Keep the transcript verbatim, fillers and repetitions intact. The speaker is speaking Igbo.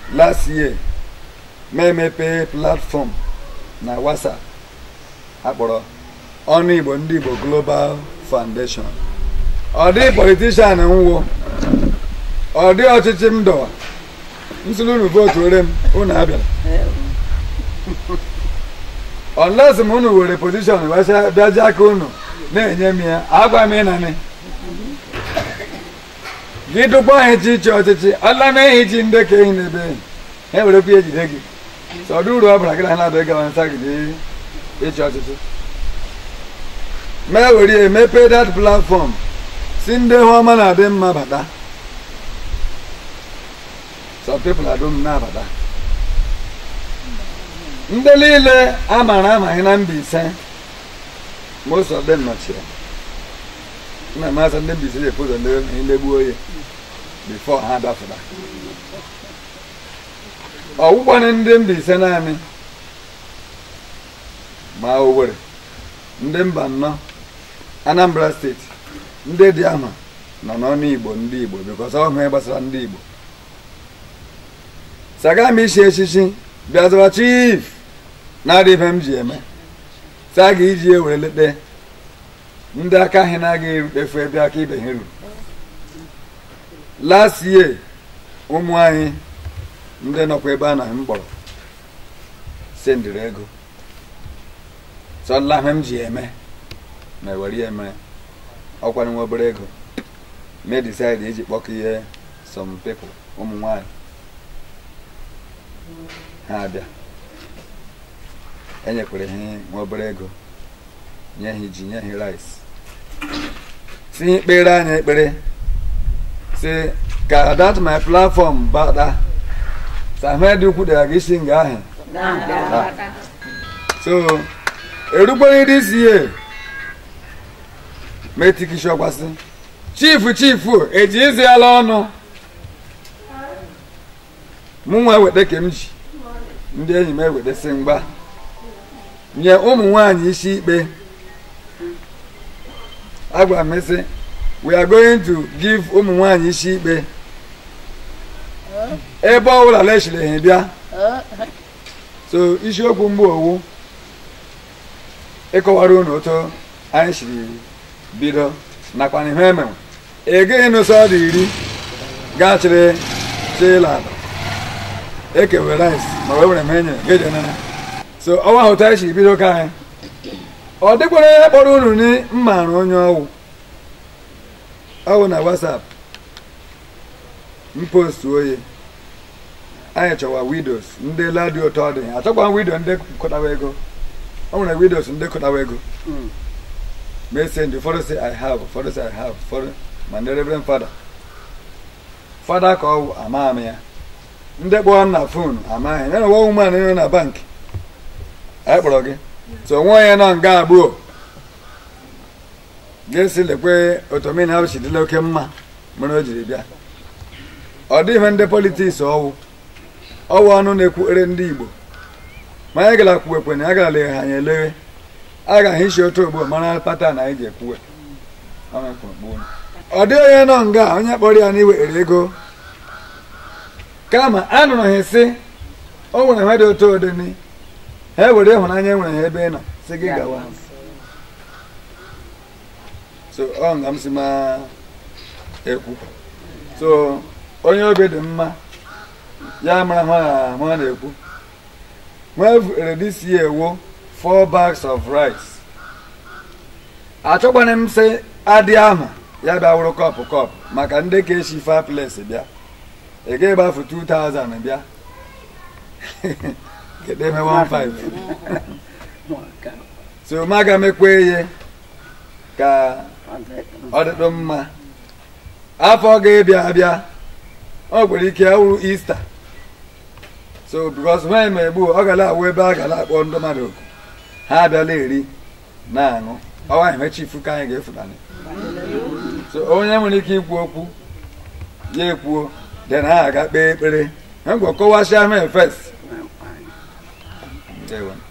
last year memepe platform na WhatsApp akpọrọ ọnụ Igbo ndị Igbo Global Foundation. Ọ dị politician nwụọ, ọ dị ọchịchị m dọwa, nsụlụ unu votu ore m unu abịara. Unless m unu were position bịaji aka unu na-enye m ya, agwa m ịnanị gị dụkwa anyị chi iche ọchịchị ala na-ehichi ndị ka ehi n'ebe enyi ha werekwa ejide gị sọdụ uru ọ bụla gị na ha na-adọ gawa nsa gị ịchị ọchịchị mee were emepe that platform si ndị hụ ọma na-adị mma bata. Some people adụ m na-abata ndị niile a mara amaghị na Mbaise, most of them nọchiri na masị ndị Mbaise na-efozo ndị gbuo ya before ha dafụta. Ọgwụkwanụ ndị Mbaise naanị ma Owerri, ndị mba nnọọ Anambra steeti, ndị dị ama nọ n'ọnụ Igbo ndị Igbo because ọ hụ gbasara ndị Igbo. Saga m ishi echichi bịazawa chief na-adị ife m ji eme sa ga iji ewere lete ndị aka ahị na-aga efu ebe aka ibe ha ruru. Last year ụmụ anyị ndị nọkwa ebe a na mkpọrọ sendịrị ego sọla m ji eme ma ewere eme ọkwara nwa obere ego me decide iji kpọkọ ihe some people ụmụ nwanyị ha abịa enyekwere ha nwa obere ego nye ha ji nye ha rice si ikpere anya ekpere si ka that my platform bada samed kwudara gị isi nga ahụ so erugbere this year metikishọkwasị chifu chifu eji izi ala ọnụ mụ nwa weta ka m ji ndị enyi m eweta si mgba nye ụmụ nwaanyị isi ikpe. Agwa m sị we are going to give ụmụ nwaanyị isi ikpe ebe ọ bụla lechiri ha bịa. So isiokwu mgbe owu ịkọwara unu otu anyị siri bido nakwa ihe emenwe egeghị n'ụsọ dị iri gachiri chila ekewe rice ma wee were m enye geje nana. So ọwa ahụ anyị siri bido ka anyị ọ dịkwara ihe kpọrọ unu ni mmara onye ọwụ ọwụ na WhatsApp mpost oye anyị chọwa widows ndị ladị ụtọ dị achọkwa widow ndị kụtawa ego. O nwere widows ndị kụtawa ego may send ụfọdụ say I have ụfọdụ say I have ụfọdụ ma ndị reverend father father ka ọwụ ama ama ya ndị kpọọ na fon amaghị ya na nwa woman nọ na bank anyị kpọrọ gị so nwa onye nọ nga abụọ ga-esi lekwe otomina ha chidịla oke mma mere o jiri bịa. Ọ dị ihe ndị politiks ọwụ ọwụ ọnụ na-ekwuere ndị Igbo ma anyị gara kwuo ekwenye a gara leghe anyị eleghe a ga isi otu ogbo mara pata na anyị ji ekwuwe. Ọ dị onye nọ nga onye kpọrọ ya n'iwere ego kama anụrụ ha sị o nwere ha dị otu odeni ha ewere ịhụnanya nwere ha ebe ị nọ si gị gawa. So ọ nga m si ma ekwu so onye obi dị mma ya mara ha ma na-ekwu nwere this year wo four bags of rice. Achọkwana m sị adị ahụ ya bịa wụrụ kọpụ kọpụ maka ndị ka eshi five place bịa ị ga-egbafu two thousand bịa kedu eme one five. So maga mekwe ihe ka ọ dịtụ mma afọ ga-ebịa abịa ọ gwere ike awụrụ Easter. So because when me egbu ọ gala awụ ebe a gala akpọ ndị mmadụ oku ha abịala eri na-aṅụ ọwa ihe chifu ka anyị ga-efutani. So onye nwere ike ikwu okwu ya ekwuo then ha aga kpee ekpere ha gwakọwasịa me first.